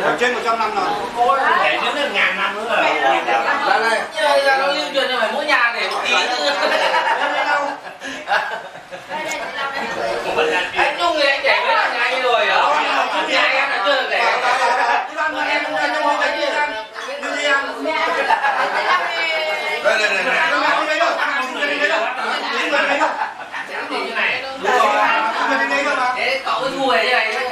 trên 100 năm rồi. Để đến 1000 năm nữa rồi. Đây nó lưu truyền cho phải mỗi nhà để một tí nữa. Anh Nhung thì anh để mấy là nhà anh rồi à? Nhà em đã chưa được để. Thế cậu cứ thu về như này nhé.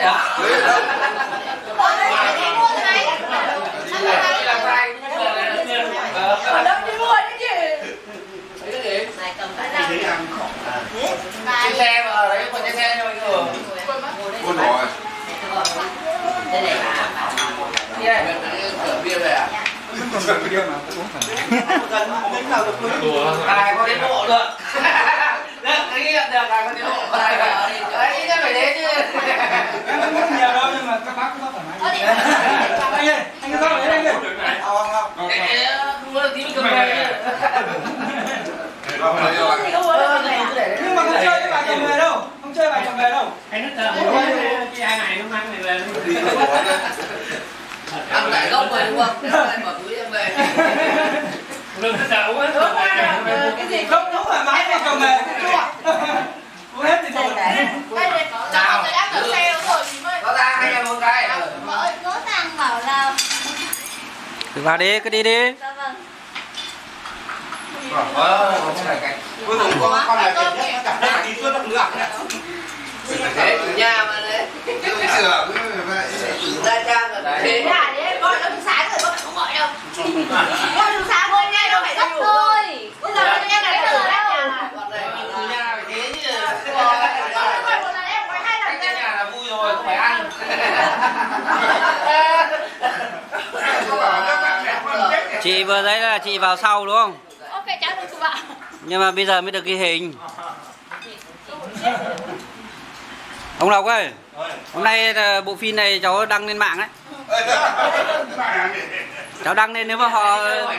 Chiếc xe mà đấy, còn chiếc xe cho anh thường. Quân rồi. Đây này. Đi đây, cửa bia về à? Còn gần bia mà uống phải. Đến nào được luôn. Ai có đến bộ được. Được, cái nghiệm được là có đến bộ. Đấy, chắc phải thế chứ. Em không uống nhiều đâu nhưng mà các bác cũng thoải mái. Anh ơi, anh cứ rót vào đấy anh ơi. Không, không có tí cầm về. Nhưng mà không chơi với bà chồng về đâu. Không chơi bà chồng về đâu. Anh nó chờ cái ai này nó mang này về. Ăn phải gốc về đúng không? Em bỏ túi em về. Đừng sợ quá. Cái gì không đúng là mãi bà chồng về. Uống hết thì thôi. Nào. Có ra hay em một cái. Vợ ơi, cố Tăng bảo là Vào đi, cứ đi đi. dạ vâng. Không phải cảnh. Cuối cùng con là chuyện nhất cả nhà đi suốt đất nước. Thế chủ nhà mà đấy. Sửa Ra trang rồi đấy. Nhà đấy, con nó sáng rồi, con không gọi đâu. Con nó sáng thôi nha, đâu phải gấp thôi. Bây giờ con nghe này giờ đâu. Còn này mình chủ nhà phải thế chứ. Con một lần em quay 2 lần Cái nhà là vui rồi, không phải ăn. Chị vừa đấy là chị vào sau đúng không? Ok, cháu được chụp ạ. Nhưng mà bây giờ mới được ghi hình. Ông Lộc ơi, hôm nay bộ phim này cháu đăng lên mạng đấy. Cháu đăng lên nếu mà họ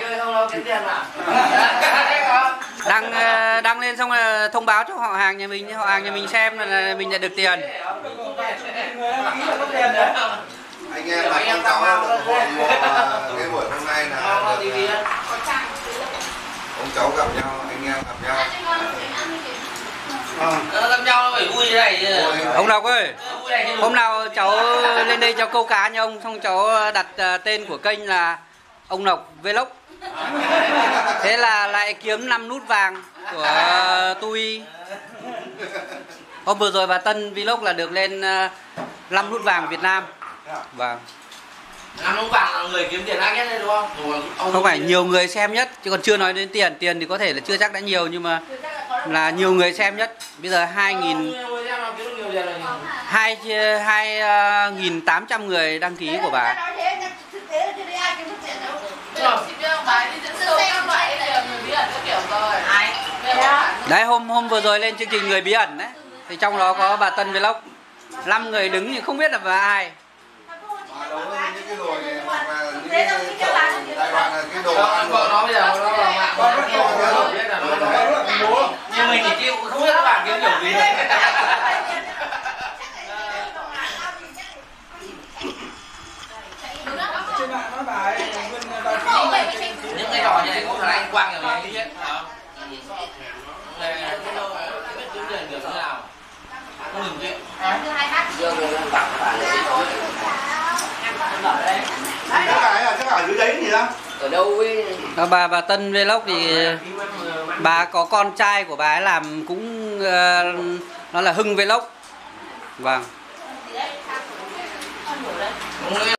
đăng lên xong là thông báo cho họ hàng nhà mình xem là mình nhận được tiền. anh em là con cháu cái buổi hôm nay là ông cháu gặp nhau, anh em gặp nhau. Gặp nhau nó phải vui như này chứ. Ông Lộc ơi, hôm nào cháu lên đây cháu câu cá nha ông, xong cháu đặt tên của kênh là ông Lộc Vlog. Thế là lại kiếm 5 nút vàng của tôi. Hôm vừa rồi bà Tân Vlog là được lên 5 nút vàng Việt Nam. Vâng. 5 nút vàng là người kiếm tiền ác nhất đấy đúng không? Không phải nhiều người xem nhất, chứ còn chưa nói đến tiền. Tiền thì có thể là chưa chắc đã nhiều nhưng mà là nhiều người xem nhất. Bây giờ 2.800 người đăng ký của bà. Đấy, hôm vừa rồi lên chương trình người bí ẩn đấy, thì trong đó có bà Tân Vlog. 5 người đứng thì không biết là bà ai. Vợ nó bây giờ nó là mạng. Nhưng mình thì chịu không biết các bạn kiếm kiểu gì. Trên mạng nói bà ấy Những cái trò như này có khả năng anh Quang là mình biết. Biết kiếm tiền kiểu như nào. Không đừng chuyện. Chắc ở dưới đấy gì đó. Ở đâu ấy. Bà Tân Vlog thì bà có con trai của bà ấy làm cũng nó là Hưng Vlog. Vâng.